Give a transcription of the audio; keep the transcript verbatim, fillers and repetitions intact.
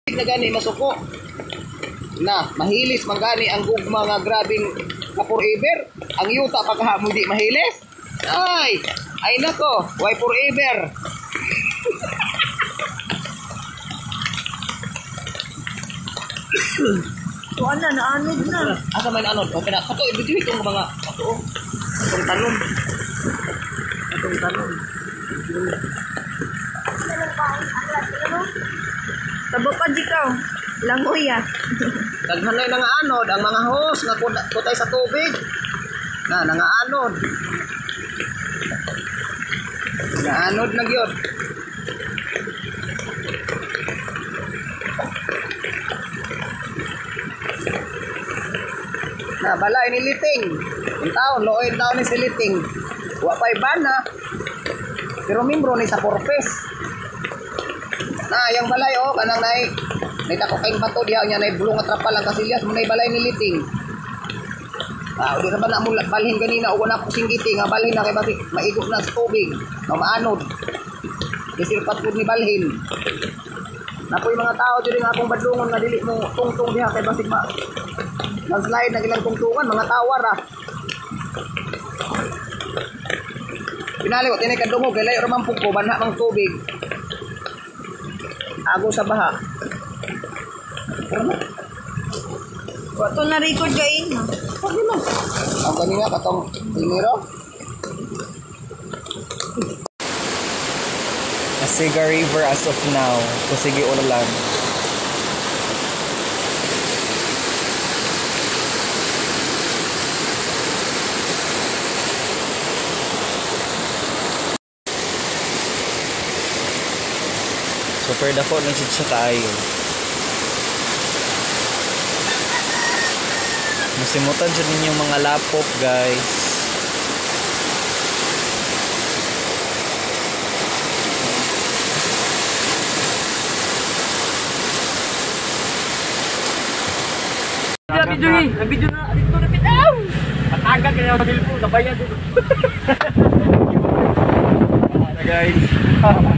Na gani masuko. Na, mahilis man gani ang gugma nga grabing ka forever. Ang yuta pagka mo di mahilis. Ay, ay nako, why forever? Tuan na, naanod na. Asa man anod? Okay na, kato, ibigay itong mga, kato, itong talon. Itong talon. Tabo pa di ka. Langoy ah. Daghanay na nga anod, ang mga hose nga kutay sa tubig. Na, na nga anod. Na anod na gyud. Na balay ni liting. Ang taon, looy taon ni si liting. Wa pa'y bana. Pero membro ni sa purpose. Na, yung balay oh, kanang nai. May tako kayong bato diha niya na bulong at trapal ang kasilyas mo na balay ni liting. Ah, di na ba na mo balhin ganina o wala ko singgiti nga balhin na kay basi maigop na sa tubig. Na maanod. Isirpat pud ni balhin. Napoy mga tao diri nga akong badlungon nga dili mo tungtong diha kay basi ma. Landslide na ilang tungtungan mga tawar ah. Pinali ko tinay kadungog kay layo ramang pugko banha mang tubig. Ago sa baha. Wato na record gain. Pwede mo. Ang kanina katong dinero. Siga River as of now. Kusigi ulan. Super dako ng siya tayo. Masimutan siya ninyo mga lapok guys. Video ni, video na dito na pitaw. Patagal kaya ang bilbo, nabayan dito. Guys.